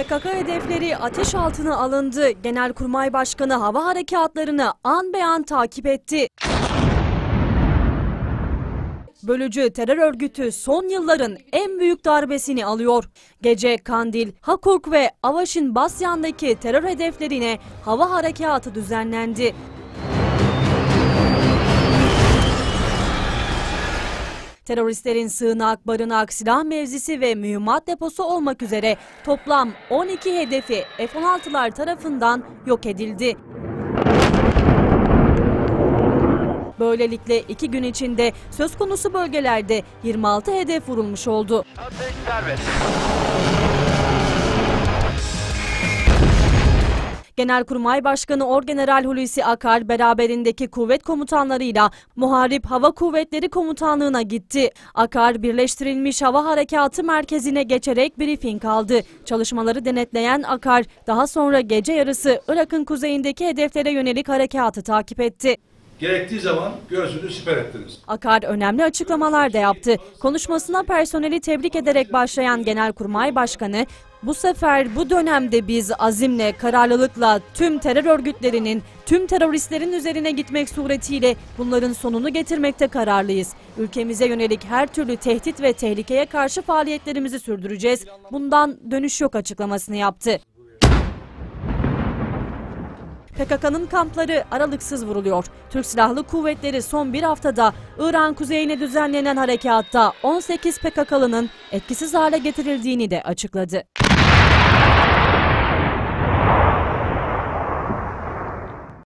PKK hedefleri ateş altına alındı. Genelkurmay Başkanı hava harekatlarını an be an takip etti. Bölücü terör örgütü son yılların en büyük darbesini alıyor. Gece Kandil, Hakuk ve Avaşin Basyan'daki terör hedeflerine hava harekatı düzenlendi. Teröristlerin sığınak, barınak, silah mevzisi ve mühimmat deposu olmak üzere toplam 12 hedefi F-16'lar tarafından yok edildi. Böylelikle 2 gün içinde söz konusu bölgelerde 26 hedef vurulmuş oldu. Genelkurmay Başkanı Orgeneral Hulusi Akar beraberindeki kuvvet komutanlarıyla Muharip Hava Kuvvetleri Komutanlığı'na gitti. Akar birleştirilmiş hava harekatı merkezine geçerek briefing aldı. Çalışmaları denetleyen Akar daha sonra gece yarısı Irak'ın kuzeyindeki hedeflere yönelik harekatı takip etti. Gerektiği zaman göğsünü siper ettiniz. Akar önemli açıklamalar da yaptı. Konuşmasına personeli tebrik ederek başlayan Genelkurmay Başkanı, "Bu sefer bu dönemde biz azimle, kararlılıkla tüm terör örgütlerinin, tüm teröristlerin üzerine gitmek suretiyle bunların sonunu getirmekte kararlıyız. Ülkemize yönelik her türlü tehdit ve tehlikeye karşı faaliyetlerimizi sürdüreceğiz. Bundan dönüş yok" açıklamasını yaptı. PKK'nın kampları aralıksız vuruluyor. Türk Silahlı Kuvvetleri son bir haftada İran kuzeyine düzenlenen harekatta 18 PKK'lının etkisiz hale getirildiğini de açıkladı.